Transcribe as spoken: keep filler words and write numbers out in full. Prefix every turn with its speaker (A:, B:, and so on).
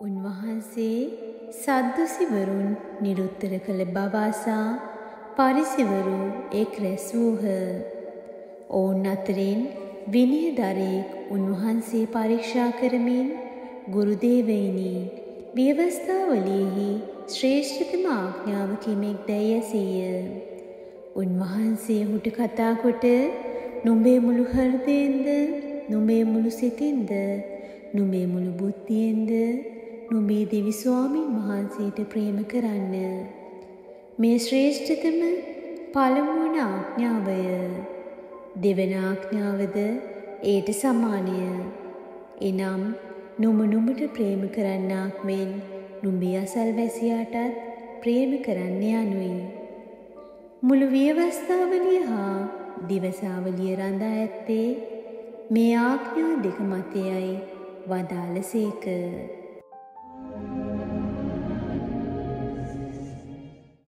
A: උන්වහන්සේ සද්දුසිවරුන් නිරුත්තර කළ බව අසා පරිසිවරු එක් රැස් වූහ. ඔවුන් අතරින් විනයදරයෙක් උන්වහන්සේ පරීක්ෂා කරමින් ගුරුදේවයිනි ව්‍යවස්ථාවලියෙහි ශ්‍රේෂ්ඨතම ආඥාව කිමෙක් දැයි ඇසීය. උන්වහන්සේ ඔහුට කතා කොට නුඹේ මුළු හෘදයෙන්ද, නුඹේ මුළු සිතින්ද, නුඹේ මුළු බුද්ධියෙන්ද නුඹේ දෙවි ස්වාමීන් වහන්සේට ප්‍රේම කරන්න. මේ ශ්‍රේෂ්ඨතම පළමුවන ආඥාවය. දෙවන ආඥාවද ඒට සමානය. එනම් නුඹ නුඹට ප්‍රේම කරන්නාක් මෙන් නුඹේ අසල්වැසියාටත් ප්‍රේම කරන්න යනුයි. මුළු ව්‍යවස්ථාවලිය හා දිවසාවලිය රඳා ඇත්තේ මේ ආඥා දෙක මතයයි වදාළසේක.